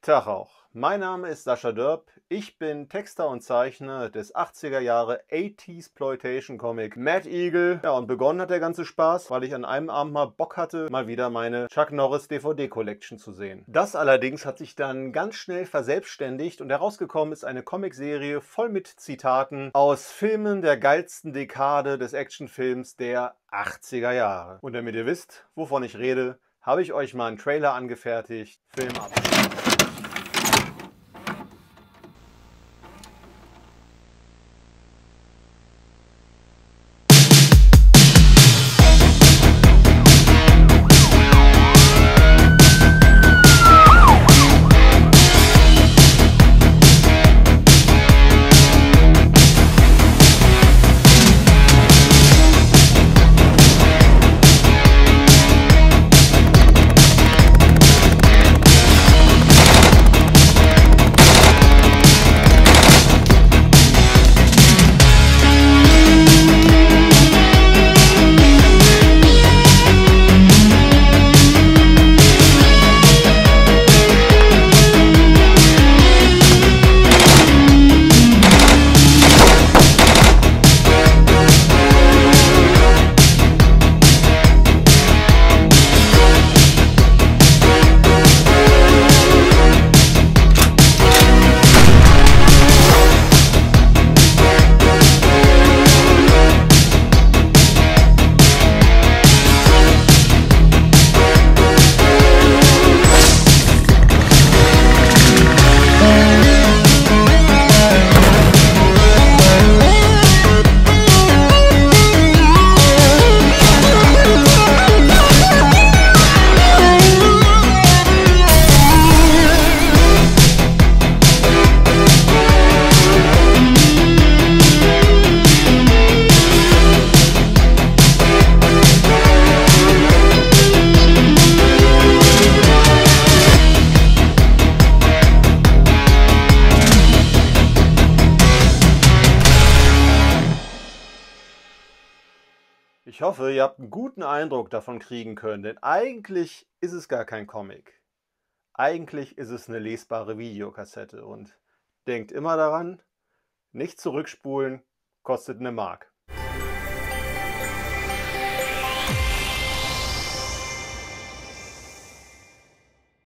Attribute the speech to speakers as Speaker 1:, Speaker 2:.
Speaker 1: Tag auch. Mein Name ist Sascha Dörp. Ich bin Texter und Zeichner des 80er Jahre 80s Comic Mad Eagle. Ja, und begonnen hat der ganze Spaß, weil ich an einem Abend mal Bock hatte, mal wieder meine Chuck Norris DVD Collection zu sehen. Das allerdings hat sich dann ganz schnell verselbstständigt und herausgekommen ist eine Comicserie voll mit Zitaten aus Filmen der geilsten Dekade des Actionfilms der 80er Jahre. Und damit ihr wisst, wovon ich rede, habe ich euch mal einen Trailer angefertigt. Film ab. Ich hoffe, ihr habt einen guten Eindruck davon kriegen können, denn eigentlich ist es gar kein Comic. Eigentlich ist es eine lesbare Videokassette und denkt immer daran, nicht zurückspulen, kostet eine Mark.